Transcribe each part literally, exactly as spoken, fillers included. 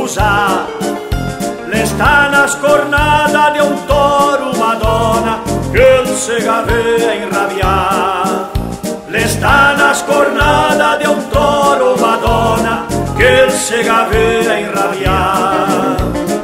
usar. Le sta na scornada di un toro, Madonna, che se aveva inrabiato. Le sta na scornada di un toro, Madonna, che se aveva inrabiato.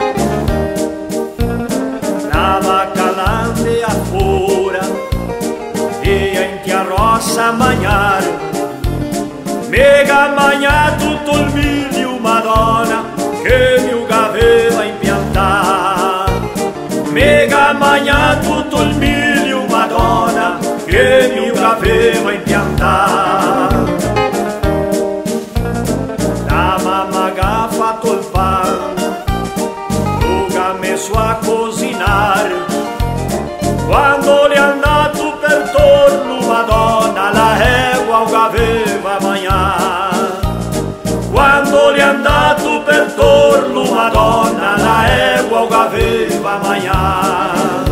La vacca lande a fora e in rossa a mangiare, mega magna tutto il miglio, Madonna, che mi aveva impiantato. Mega magna tutto il miglio, Madonna, che mi aveva impiantato. La mamma che ha fatto il pane, tu che ha messo a cucinare, quando le è andato per torno, Madonna, la egua che aveva mangiato. Quando le è andato per torno, Madonna, la egua che aveva mangiato.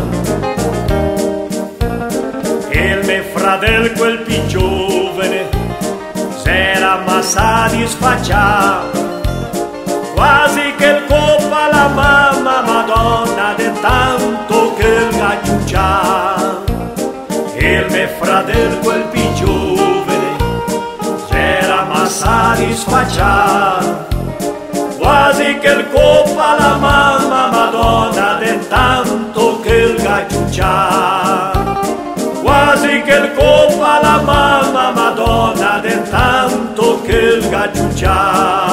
Il mio fratello, quel più giovane, s'era ma soddisfacciato, quasi che il coppa la mamma, Madonna, de tanto che il gacciuccia. Il mio fratello, quel più giovane, s'era ma soddisfacciato, quasi che il coppa la mamma, Madonna, de tanto che il gacciuccia. Quasi che il coppa la mamma, Madonna, de tanto che il gacciuccia.